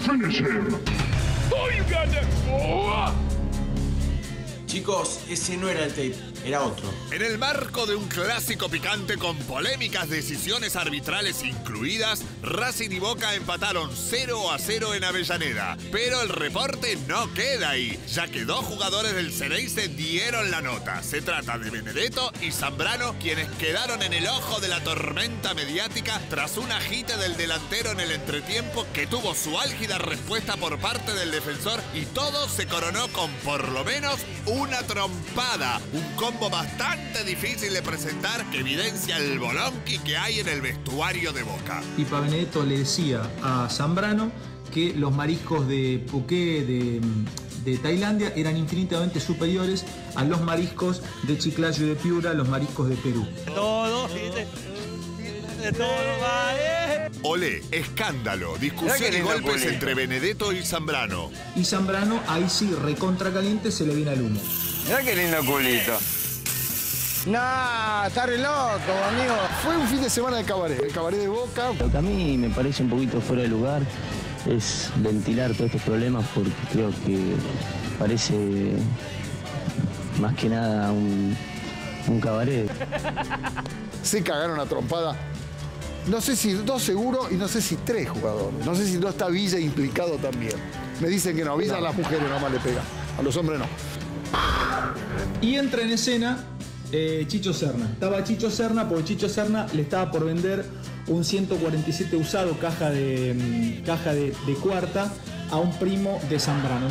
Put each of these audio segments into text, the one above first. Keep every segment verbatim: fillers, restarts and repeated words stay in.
Finish him. Oh, you got that. Oh. Chicos, ese no era el tape, era otro. En el marco de un clásico picante con polémicas decisiones arbitrales incluidas, Racing y Boca empataron cero a cero en Avellaneda. Pero el reporte no queda ahí, ya que dos jugadores del Ceneice dieron la nota. Se trata de Benedetto y Zambrano, quienes quedaron en el ojo de la tormenta mediática tras un agite del delantero en el entretiempo que tuvo su álgida respuesta por parte del defensor, y todo se coronó con por lo menos una trompada. Un combo bastante difícil de presentar que evidencia el bolonqui que hay en el vestuario de Boca. Pipa Benedetto le decía a Zambrano que los mariscos de Phuket, de, de Tailandia, eran infinitamente superiores a los mariscos de Chiclayo y de Piura, los mariscos de Perú. Todo, ¿viste? De todo, vale. Olé, escándalo, discusión y golpes culito. entre Benedetto y Zambrano. Y Zambrano, ahí sí, recontra caliente, se le viene al humo. Mirá qué lindo culito. Nah, está re loco, amigo. Fue un fin de semana de cabaret, el cabaret de Boca. Lo que a mí me parece un poquito fuera de lugar es ventilar todos estos problemas, porque creo que parece más que nada un, un cabaret. Se cagaron a trompada. No sé si dos seguro y no sé si tres jugadores. No sé si no está Villa implicado también. Me dicen que no, Villa no. A las mujeres nomás le pega, a los hombres no. Y entra en escena eh, Chicho Serna. Estaba Chicho Serna porque Chicho Serna le estaba por vender un ciento cuarenta y siete usado, caja de, caja de, de cuarta, a un primo de Zambrano.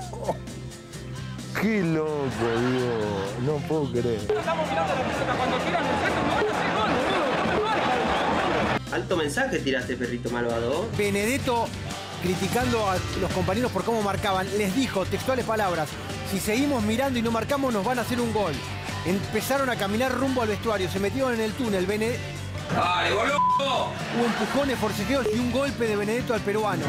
¡Qué loco, Dios! No puedo creer. Estamos mirando la música cuando quieran, nosotros no van a hacer gol, boludo. Alto mensaje tiraste, perrito malvado. Benedetto, criticando a los compañeros por cómo marcaban, les dijo textuales palabras: si seguimos mirando y no marcamos, nos van a hacer un gol. Empezaron a caminar rumbo al vestuario, se metieron en el túnel. Benedetto... ¡Dale, boludo! Hubo empujones, forcejeos y un golpe de Benedetto al peruano.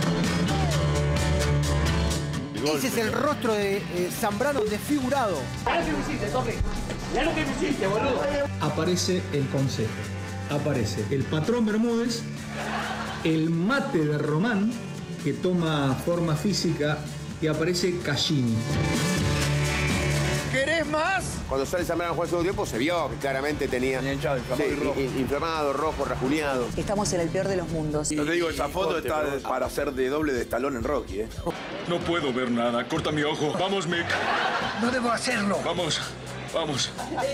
Ese es el rostro de eh, Zambrano desfigurado. Mirá lo que me hiciste, Torre. Mirá lo que me hiciste, boludo. Aparece el consejo. Aparece el patrón Bermúdez, el mate de Román, que toma forma física, y aparece Callini. ¿Querés más? Cuando sale Zambrano a jugar el segundo tiempo se vio que claramente tenía... Hinchado, inflamado, sí, y rojo. inflamado, rojo, rajuneado. Estamos en el peor de los mundos. No te digo, esa foto está para hacer de doble de Stallone en Rocky, ¿eh? No puedo ver nada. Corta mi ojo. Vamos, Mick. No debo hacerlo. Vamos. Vamos.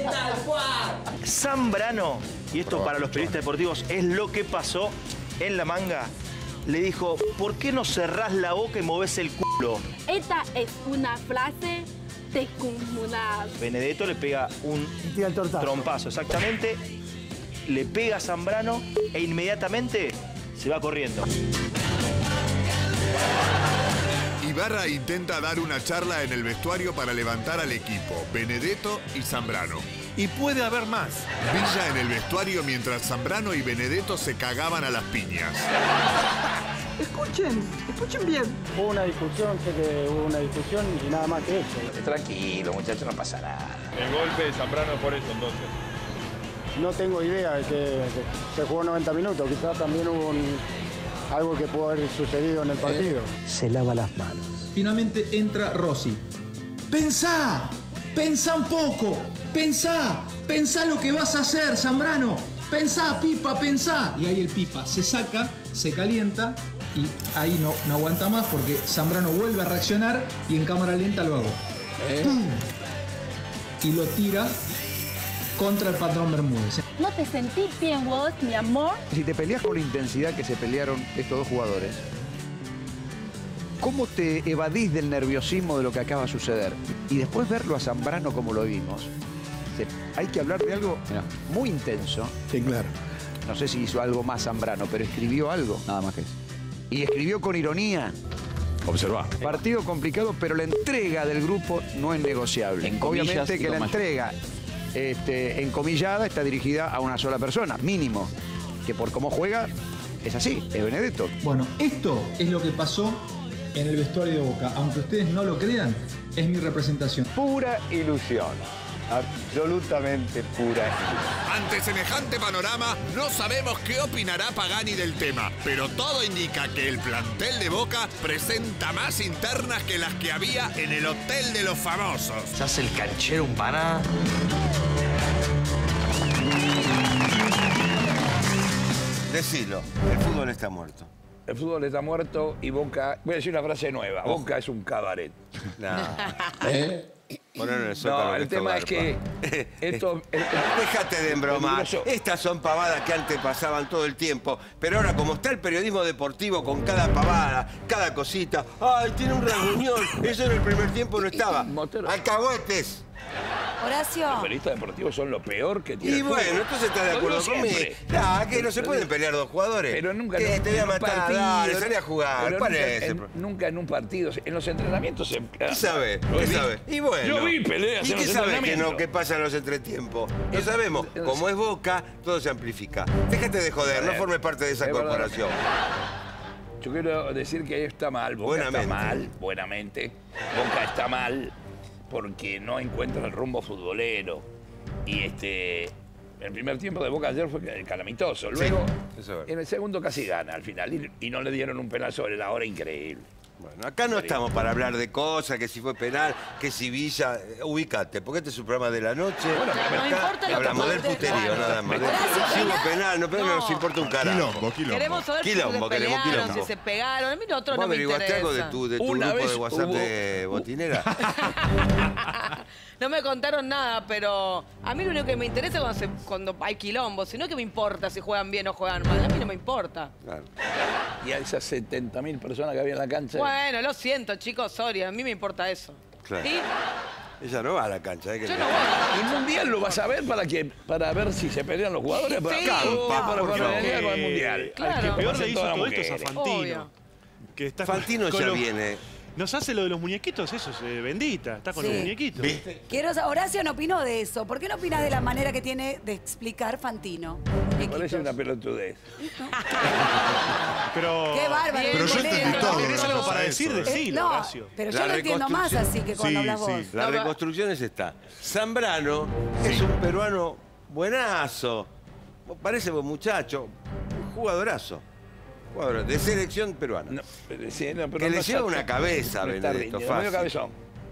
Zambrano, y esto para los periodistas deportivos es lo que pasó en la manga, le dijo: ¿por qué no cerrás la boca y movés el culo? Esta es una frase descomunal. Benedetto le pega un trompazo, exactamente, le pega a Zambrano e inmediatamente se va corriendo. Ibarra intenta dar una charla en el vestuario para levantar al equipo, Benedetto y Zambrano. Y puede haber más. Villa en el vestuario mientras Zambrano y Benedetto se cagaban a las piñas. Escuchen, escuchen bien. Hubo una discusión, sé que hubo una discusión y nada más que eso. Tranquilo, muchachos, no pasa nada. El golpe de Zambrano por eso, entonces. No tengo idea de que, que se jugó noventa minutos. Quizás también hubo un, algo que pudo haber sucedido en el partido. Se lava las manos. Finalmente entra Rossi. ¡Pensá! ¡Pensá un poco! ¡Pensá! ¡Pensá lo que vas a hacer, Zambrano! ¡Pensá, Pipa, pensá! Y ahí el Pipa se saca, se calienta y ahí no, no aguanta más porque Zambrano vuelve a reaccionar y en cámara lenta lo hago. ¿Eh? Y lo tira contra el patrón Bermúdez. ¿No te sentís bien vos, mi amor? Si te peleas con la intensidad que se pelearon estos dos jugadores, ¿cómo te evadís del nerviosismo de lo que acaba de suceder? Y después verlo a Zambrano como lo vimos. Hay que hablar de algo muy intenso. Sí, claro. No sé si hizo algo más Zambrano, pero escribió algo. Nada más que eso. Y escribió con ironía. Observa. Partido complicado, pero la entrega del grupo no es negociable. En comillas, obviamente que la más. entrega este, encomillada está dirigida a una sola persona, mínimo. Que por cómo juega, es así, es Benedetto. Bueno, esto es lo que pasó en el vestuario de Boca. Aunque ustedes no lo crean, es mi representación. Pura ilusión. absolutamente pura. Ante semejante panorama, no sabemos qué opinará Pagani del tema, pero todo indica que el plantel de Boca presenta más internas que las que había en el Hotel de los Famosos. ¿Se hace el canchero un pana? Decilo, el fútbol está muerto. El fútbol está muerto y Boca... Voy a decir una frase nueva. Boca es un cabaret. No. ¿Eh? Ponelo en el Zócalo, No, el esto tema garpa. es que... Esto, el- Déjate de embromar. peligroso. Estas son pavadas que antes pasaban todo el tiempo. Pero ahora, como está el periodismo deportivo con cada pavada, cada cosita. ¡Ay, tiene una reunión! Eso en el primer tiempo no estaba. ¡Alcahuetes! Horacio. Los periodistas deportivos son lo peor que tiene Y el fútbol. bueno, entonces estás de Lo acuerdo digo conmigo. siempre. Ah, que no se pueden pelear dos jugadores. Pero nunca que en te voy a un matar, partido, dale, salí a jugar. pero ¿Cuál nunca, es ese en, pro- nunca en un partido. En los entrenamientos se... ¿Qué sabe? Lo ¿Qué vi. sabe? Y bueno. Yo vi peleas ¿Y en qué los sabe que entrenamientos. no, qué pasa en los entretiempos? No sabemos. Como es Boca, todo se amplifica. Déjate de joder, no formes parte de esa Es verdad. corporación. Yo quiero decir que está mal, Boca Buenamente. está mal, buenamente. Boca está mal porque no encuentra el rumbo futbolero. Y este, el primer tiempo de Boca ayer fue calamitoso. Luego, Sí, eso es verdad. en el segundo casi gana al final. Y, y no le dieron un penal sobre la hora increíble. Bueno, acá no estamos para hablar de cosas, que si fue penal, que si Villa... eh, Ubicate, porque este es su programa de la noche. Bueno, pero acá no importa lo que hablamos del pase, puterío, claro. nada más. Horacio, Si hubo penal. penal, no, pero no nos importa un carajo. Quilombo, quilombo. Queremos saber Quilombo, si se queremos pelearon, quilombo. si se pegaron. A mí lo otro ¿Vos no me averiguaste interesa. algo de tu, de tu Una grupo vez de WhatsApp hubo- de botinera? No me contaron nada, pero a mí lo único que me interesa es cuando, se- cuando hay quilombo. Si no, que me importa si juegan bien o juegan mal. A mí no me importa. Claro. Y a esas setenta mil personas que había en la cancha. Bueno, lo siento, chicos, sorry. A mí me importa eso. Claro. ¿Y? Ella no va a la cancha. ¿eh? Que Yo no- no voy. El mundial lo vas a ver para que para ver si se pelean los jugadores. Para Sí. acá, Campa, para, por para favor. venir con el mundial. Claro. Al que peor Hacen le hizo todas todo las esto es a mujeres. Fantino. Obvio. Que está Fantino con ya los- viene. Nos hace lo de los muñequitos, eso es eh, bendita. Está con Sí. los muñequitos. ¿Viste? Quiero saber, Horacio no opinó de eso. ¿Por qué no opinas de la manera que tiene de explicar Fantino? Me parece una pelotudez. Pero. Qué bárbaro. Pero yo colega. entendí todo. ¿Tenés algo para eso. decir? Eh, Decilo, no, Horacio. pero yo La lo entiendo más reconstrucción- así que cuando Sí, hablas vos. sí. La No, reconstrucción es esta. Zambrano es un peruano buenazo. Parece buen muchacho. Un jugadorazo. Jugador de selección peruana. No, pero sí, no, pero Que no le está- lleva una cabeza, no está Benedetto, rindiendo, medio fácil. cabezón.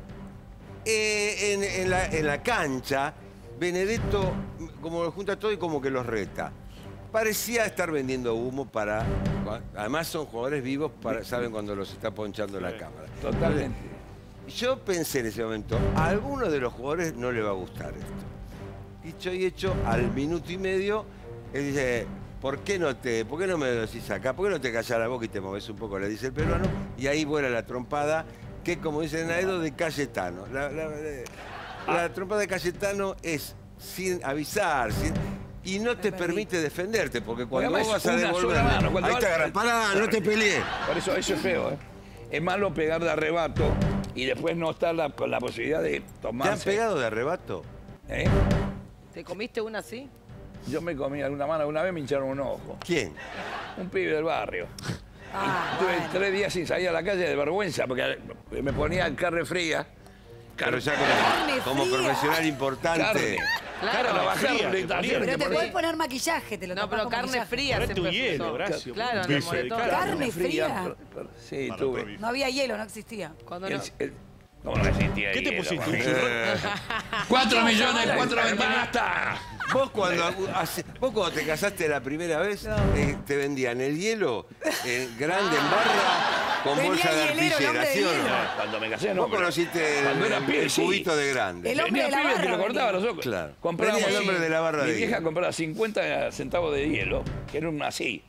Eh, en, en la, en la cancha, Benedetto como lo junta todo y como que los reta. Parecía estar vendiendo humo para... Además son jugadores vivos, para, saben cuando los está ponchando la cámara. Totalmente. Yo pensé en ese momento, a alguno de los jugadores no le va a gustar esto. Dicho y hecho, al minuto y medio, él dice, ¿por qué no te, por qué no me lo decís acá? ¿Por qué no te callas la boca y te moves un poco? Le dice el peruano, y ahí vuela la trompada, que como dice Naedo, de Cayetano. La, la- la- la trompada de Cayetano es sin avisar, sin- y no te permite defenderte, porque cuando Además, vos vas a una devolver... sola mano, cuando Ahí va- te agarran, pará, no te peleé. Por eso eso es feo, ¿eh? Es malo pegar de arrebato y después no estar la, con la posibilidad de ¿Te tomarse. han pegado de arrebato? ¿Eh? ¿Te comiste una así? Yo me comí alguna mano, una vez me hincharon un ojo. ¿Quién? Un pibe del barrio. Ah, Estuve bueno. tres días sin salir a la calle de vergüenza porque me ponía carne fría. Pero ya Carne como, como fría. profesional importante. Carne. Claro, Para bajar fría, te también. ponía. Pero te por puedes ahí. poner maquillaje, te lo No, tapas pero con carne maquillaje. fría Ponete siempre un hielo, usó. Horacio. Claro, Un en el bife de moretón. carne. Carne fría. pero- pero- sí, Para tuve. otro No había hielo, no existía. Cuando El- no. el- ¿Cómo no existía ¿Qué te hielo, pusiste? mami? Un churro- Eh, Cuatro millones, cuatro basta. vos, cuando, hace- vos cuando te casaste la primera vez, eh, te vendían el hielo eh, grande en barra con Venía bolsa de hielero, el arpillera, hombre de ¿sí o hielo. no? Cuando me casé, no. Vos pero conociste el, cuando era el- pibe, el sí. cubito de grande. El hombre Venía de la pibe que barra lo cortaba venía. nosotros. Claro. Comprábamos Venía el hombre de la barra Mi de vieja hielo. compraba cincuenta centavos de hielo, que era un así.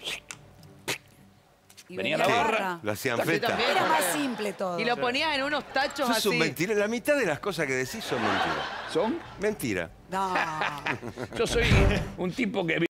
Y Venía venía la la barra. barra. Lo hacían Taxi feta. también. Era más simple todo. Y lo ponías en unos tachos Sos así. un mentira. La mitad de las cosas que decís son mentiras. ¿Son? Mentira. No. Yo soy un tipo que